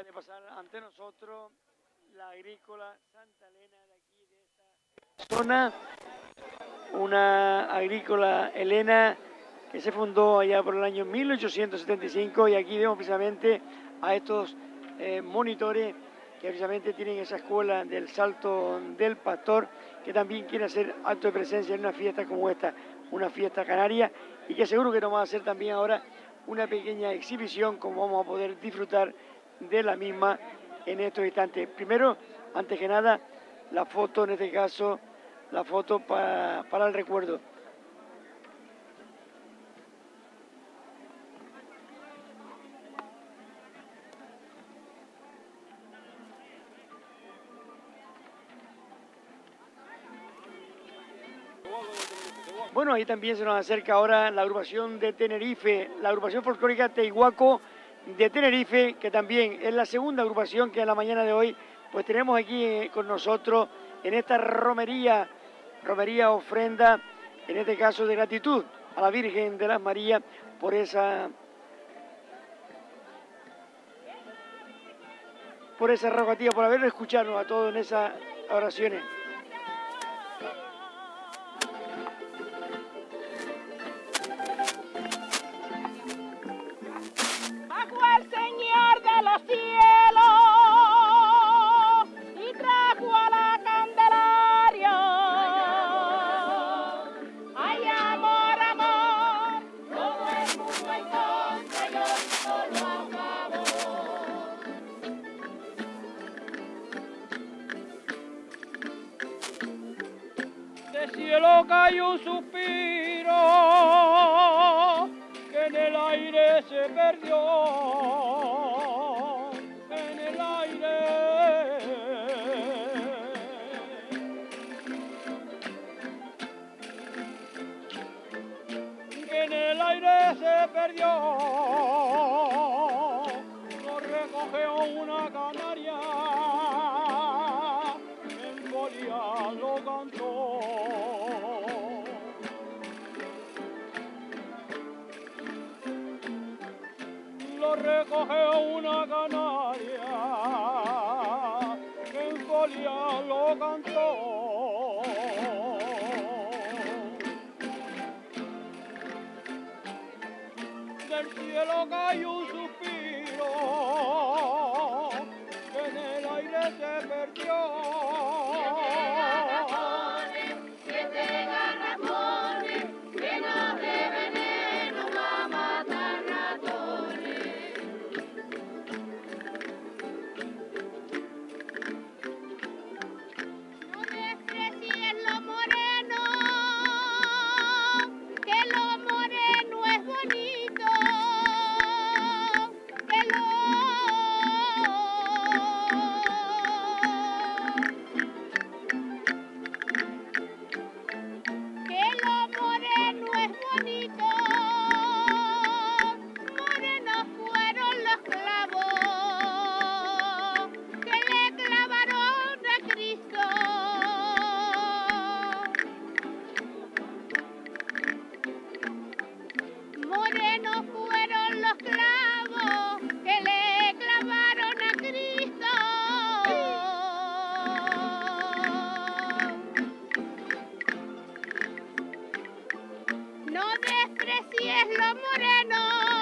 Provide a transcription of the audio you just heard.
de pasar ante nosotros la agrícola Santa Elena de aquí, de esta zona, una agrícola Elena que se fundó allá por el año 1875 y aquí vemos precisamente a estos monitores que precisamente tienen esa escuela del Salto del Pastor, que también quiere hacer acto de presencia en una fiesta como esta, una fiesta canaria, y que seguro que nos va a hacer también ahora una pequeña exhibición, como vamos a poder disfrutar de la misma en estos instantes. Primero, antes que nada, la foto, en este caso, la foto para el recuerdo. Bueno, ahí también se nos acerca ahora la agrupación de Tenerife, la agrupación folclórica Tehuaco de Tenerife, que también es la segunda agrupación que en la mañana de hoy pues tenemos aquí con nosotros en esta romería ofrenda, en este caso de gratitud a la Virgen de las Marías por esa rogativa, por haber escuchado a todos en esas oraciones. Del cielo cayó un suspiro que en el aire se perdió, en el aire. Que en el aire se perdió, lo recogió una canaria, en Bolívar lo cantó. Lo recogió una canaria, en Folia lo cantó. Del cielo cayó un suspiro, que en el aire se perdió. No desprecies lo moreno.